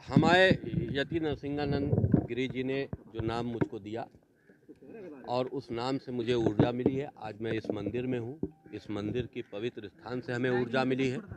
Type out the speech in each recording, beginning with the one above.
हमारे यति नरसिंहानंद गिरी जी ने जो नाम मुझको दिया और उस नाम से मुझे ऊर्जा मिली है। आज मैं इस मंदिर में हूँ, इस मंदिर की पवित्र स्थान से हमें ऊर्जा मिली है।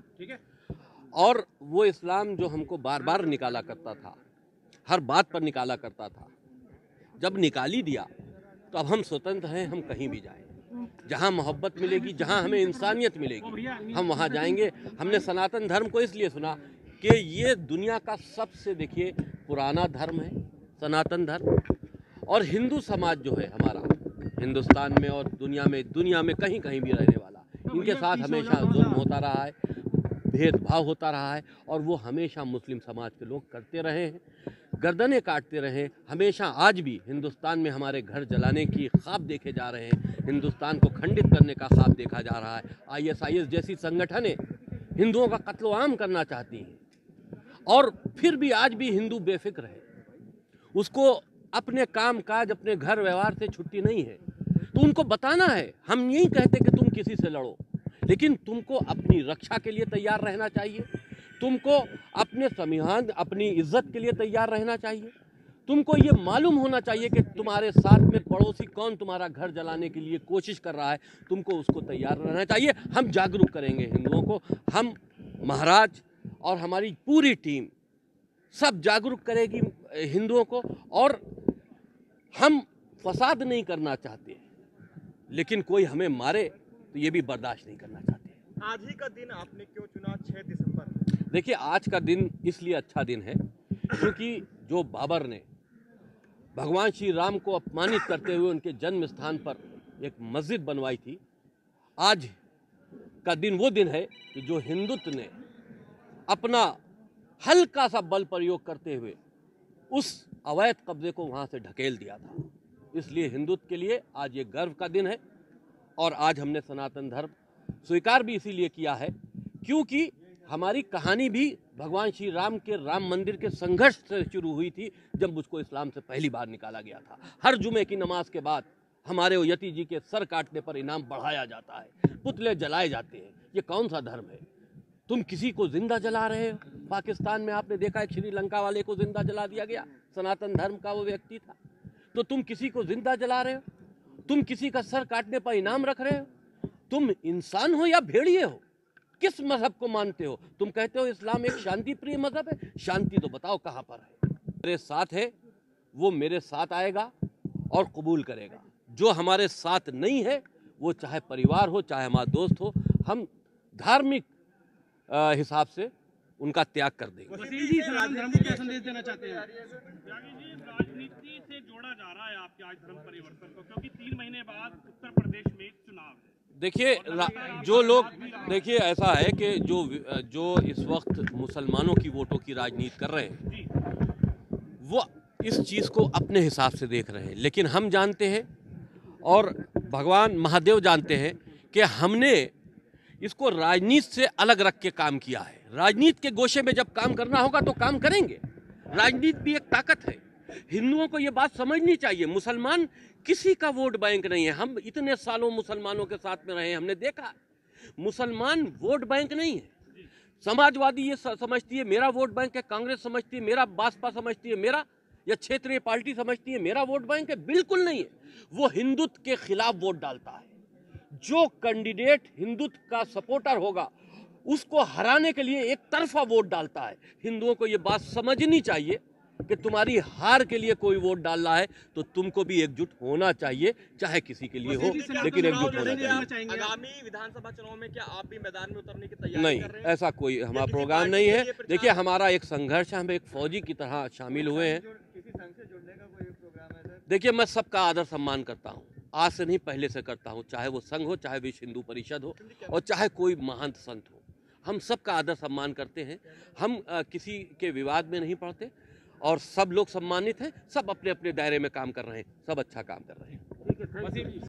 और वो इस्लाम जो हमको बार बार निकाला करता था, हर बात पर निकाला करता था, जब निकाल ही दिया तो अब हम स्वतंत्र हैं। हम कहीं भी जाएं, जहां मोहब्बत मिलेगी, जहां हमें इंसानियत मिलेगी, हम वहां जाएंगे। हमने सनातन धर्म को इसलिए सुना कि ये दुनिया का सबसे देखिए पुराना धर्म है, सनातन धर्म। और हिंदू समाज जो है हमारा हिंदुस्तान में और दुनिया में कहीं कहीं भी रहने वाला, इनके साथ हमेशा जुल्म होता रहा है, भेदभाव होता रहा है। और वो हमेशा मुस्लिम समाज के लोग करते रहे हैं, गर्दनें काटते रहे हमेशा। आज भी हिंदुस्तान में हमारे घर जलाने की ख्वाब देखे जा रहे हैं, हिंदुस्तान को खंडित करने का ख्वाब देखा जा रहा है। ISIS जैसी संगठनें हिंदुओं का कत्लो आम करना चाहती हैं, और फिर भी आज भी हिंदू बेफिक्र है। उसको अपने काम काज, अपने घर व्यवहार से छुट्टी नहीं है। तो उनको बताना है, हम यही कहते कि तुम किसी से लड़ो, लेकिन तुमको अपनी रक्षा के लिए तैयार रहना चाहिए। तुमको अपने संविधान, अपनी इज्जत के लिए तैयार रहना चाहिए। तुमको ये मालूम होना चाहिए कि तुम्हारे साथ में पड़ोसी कौन तुम्हारा घर जलाने के लिए कोशिश कर रहा है, तुमको उसको तैयार रहना चाहिए। हम जागरूक करेंगे हिंदुओं को, हम महाराज और हमारी पूरी टीम सब जागरूक करेगी हिंदुओं को। और हम फसाद नहीं करना चाहते, लेकिन कोई हमें मारे तो ये भी बर्दाश्त नहीं करना चाहते। आज ही का दिन आपने क्यों चुना 6 दिसंबर? देखिए, आज का दिन इसलिए अच्छा दिन है क्योंकि जो बाबर ने भगवान श्री राम को अपमानित करते हुए उनके जन्म स्थान पर एक मस्जिद बनवाई थी, आज का दिन वो दिन है कि जो हिंदुत्व ने अपना हल्का सा बल प्रयोग करते हुए उस अवैध कब्जे को वहां से ढकेल दिया था। इसलिए हिंदुत्व के लिए आज ये गर्व का दिन है। और आज हमने सनातन धर्म स्वीकार भी इसीलिए किया है क्योंकि हमारी कहानी भी भगवान श्री राम के राम मंदिर के संघर्ष से शुरू हुई थी, जब मुझको इस्लाम से पहली बार निकाला गया था। हर जुमे की नमाज के बाद हमारे यति जी के सर काटने पर इनाम बढ़ाया जाता है, पुतले जलाए जाते हैं। ये कौन सा धर्म है? तुम किसी को जिंदा जला रहे हो। पाकिस्तान में आपने देखा है, श्रीलंका वाले को जिंदा जला दिया गया, सनातन धर्म का वो व्यक्ति था। तो तुम किसी को जिंदा जला रहे हो, तुम किसी का सर काटने पर इनाम रख रहे हो। तुम इंसान हो या भेड़िए हो? किस मजहब को मानते हो? तुम कहते हो इस्लाम एक शांति प्रिय मजहब है, शांति तो बताओ कहां पर है? मेरे साथ है वो मेरे साथ आएगा और कबूल करेगा। जो हमारे साथ नहीं है, वो चाहे परिवार हो चाहे हमारा दोस्त हो, हम धार्मिक हिसाब से उनका त्याग कर देंगे। धर्म को क्या संदेश देना चाहते हैं? राजनीति से जोड़ा जा रहा है आपके आज धर्म परिवर्तन को, क्योंकि 3 महीने बाद उत्तर प्रदेश में चुनाव है। देखिए, जो लोग, देखिए ऐसा है कि जो इस वक्त मुसलमानों की वोटों की राजनीति कर रहे हैं, वो इस चीज़ को अपने हिसाब से देख रहे हैं। लेकिन हम जानते हैं और भगवान महादेव जानते हैं कि हमने इसको राजनीति से अलग रख के काम किया है। राजनीति के गोशे में जब काम करना होगा तो काम करेंगे। राजनीति भी एक ताकत है। हिंदुओं को ये बात समझनी चाहिए, मुसलमान किसी का वोट बैंक नहीं है। हम इतने सालों मुसलमानों के साथ में रहे, हमने देखा मुसलमान वोट बैंक नहीं है। समाजवादी ये समझती है मेरा वोट बैंक है, कांग्रेस समझती है मेरा, बासपा समझती है मेरा, या क्षेत्रीय पार्टी समझती है मेरा वोट बैंक है। बिल्कुल नहीं है। वो हिंदुत्व के खिलाफ वोट डालता है। जो कैंडिडेट हिंदुत्व का सपोर्टर होगा उसको हराने के लिए एक तरफा वोट डालता है। हिंदुओं को ये बात समझनी चाहिए कि तुम्हारी हार के लिए कोई वोट डाल रहा है तो तुमको भी एकजुट होना चाहिए, चाहे किसी के लिए हो, लेकिन एकजुट होना चाहिए। आगामी विधानसभा चुनाव में क्या आप भी मैदान में उतरने की तैयारी नहीं, कर रहे हैं? ऐसा कोई हमारा प्रोग्राम नहीं है। देखिए, हमारा एक संघर्ष है, हम एक फौजी की तरह शामिल हुए हैं। किसी संघ से जुड़ने का कोई प्रोग्राम है सर? देखिए, मैं सबका आदर सम्मान करता हूँ, आज से नहीं पहले से करता हूँ, चाहे वो संघ हो, चाहे विश्व हिंदू परिषद हो, और चाहे कोई महंत संत हो। हम सबका आदर सम्मान करते हैं। हम किसी के विवाद में नहीं पड़ते और सब लोग सम्मानित हैं। सब अपने अपने दायरे में काम कर रहे हैं, सब अच्छा काम कर रहे हैं।